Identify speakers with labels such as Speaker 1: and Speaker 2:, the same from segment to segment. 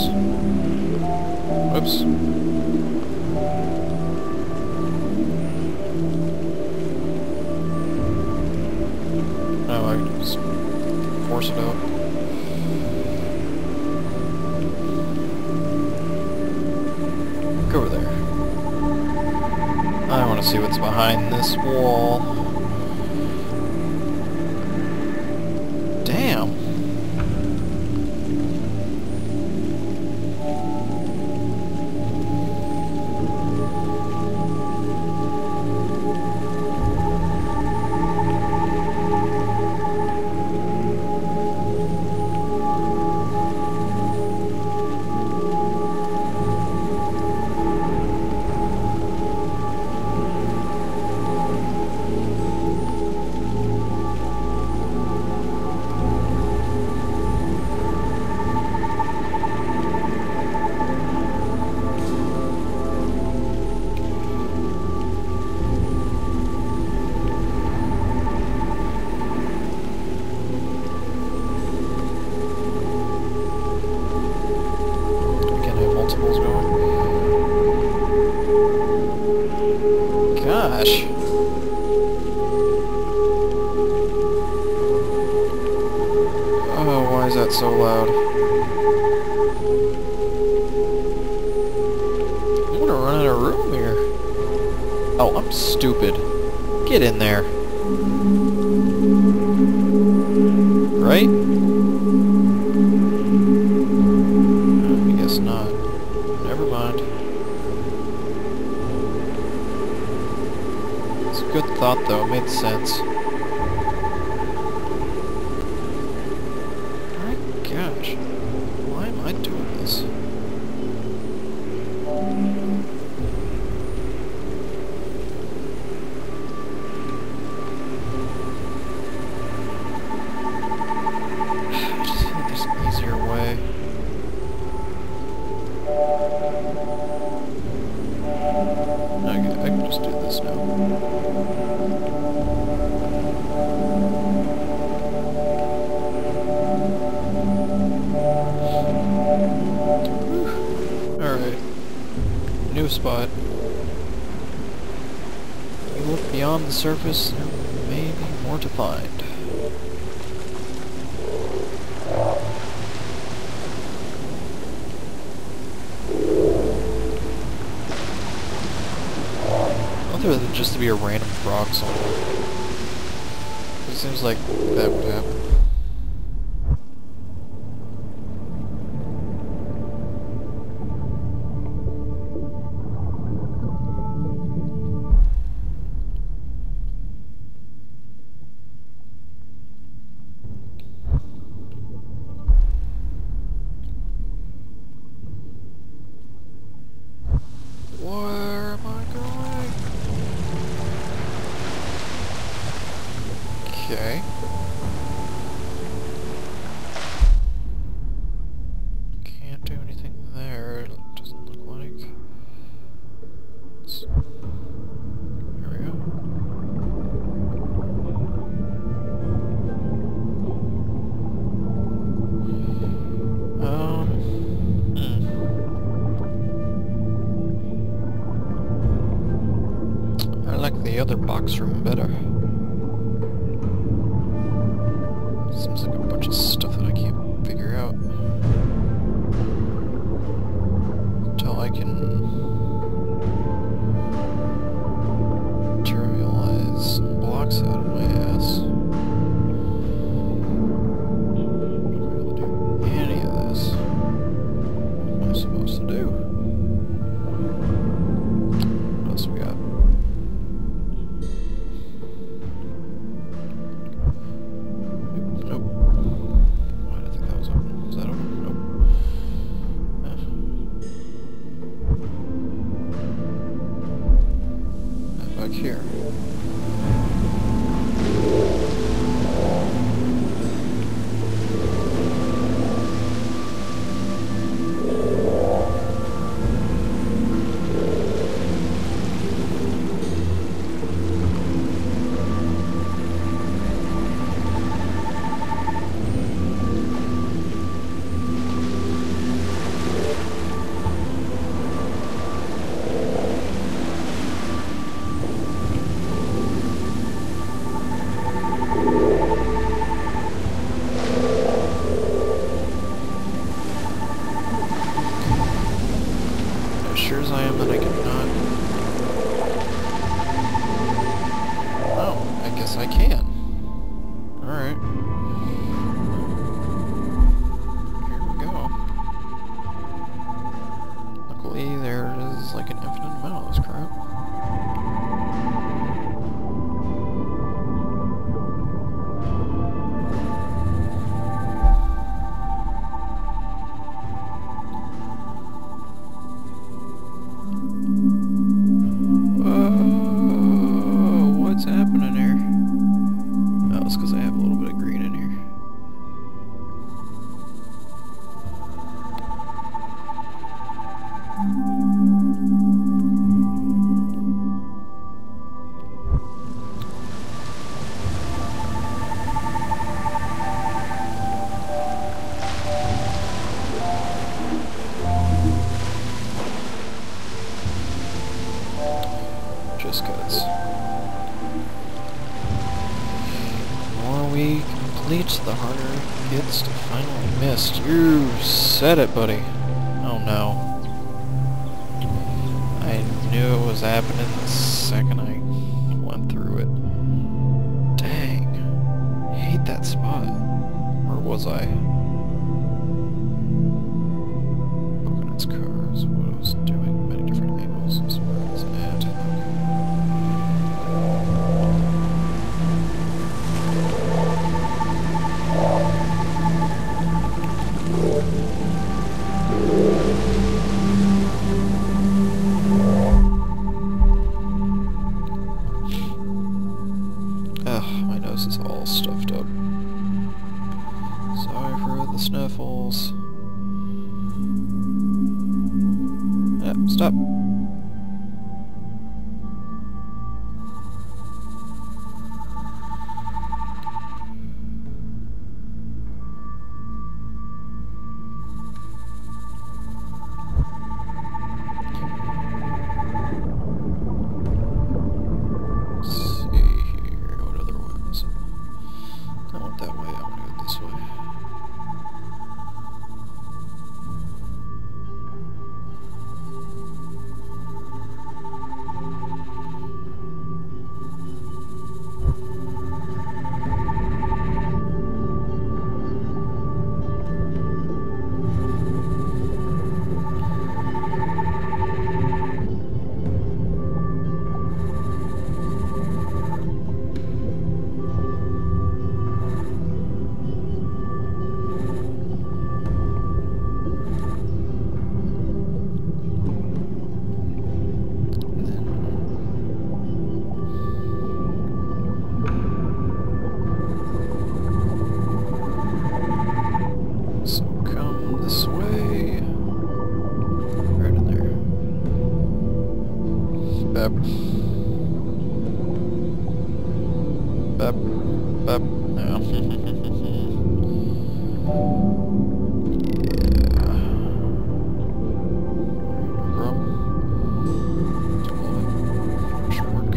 Speaker 1: Whoops. Oh, I can just force it out. Go over there. I want to see what's behind this wall. Damn. Gosh. Oh, why is that so loud? I'm gonna run out of room here. Oh, I'm stupid. Get in there. Right? I guess not. Never mind. It's a good thought, though. It made sense. My gosh. Why am I doing this? I just feel like there's an easier way. Okay, I can just do this now. Alright. New spot. You look beyond the surface, there may be more to find. Other than just to be a random frog somewhere. It seems like that would happen. Where am I going? Okay. Can't do anything there, it doesn't look like. Here we go. I like the other box room better. Seems like a bunch of stuff that I can't figure out. Until I can materialize some blocks out of my ass. I'm not able to do any of this. What am I supposed to do? What else we got? as I am that I cannot... Oh, I guess I can. Alright. Here we go. Luckily, there is like an infinite amount of this crap. What's happening here? Oh, it's because I have a little bit of green in here. Just cuts. The more we complete, the harder it gets to finally miss. You said it, buddy. Oh no. I knew it was happening the second I went through it. Dang. I hate that spot. Where was I? Looking at its cars, what it was doing, many different angles. This is where it was at. Ugh, my nose is all stuffed up. Sorry for the sniffles. Yeah, stop. That way, I want to go this way. This way. Right in there. Bep. Bep. Bep. No. Yeah. No problem. Took all that fresh work.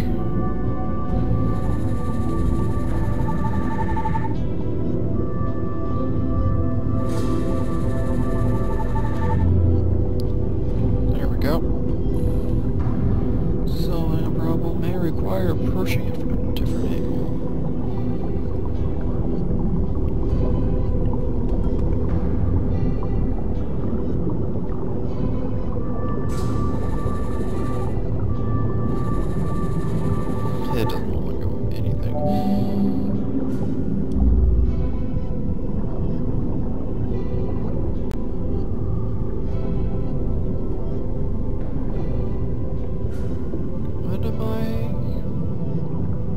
Speaker 1: Go. Solving a problem may require approaching it from a different angle. It doesn't want to go with anything. What am I?